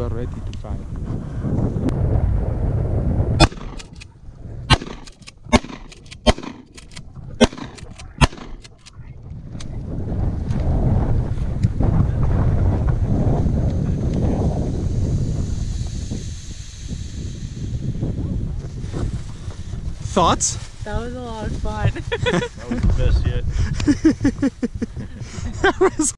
you are ready to fight. Thoughts? That was a lot of fun. That was the best yet. That was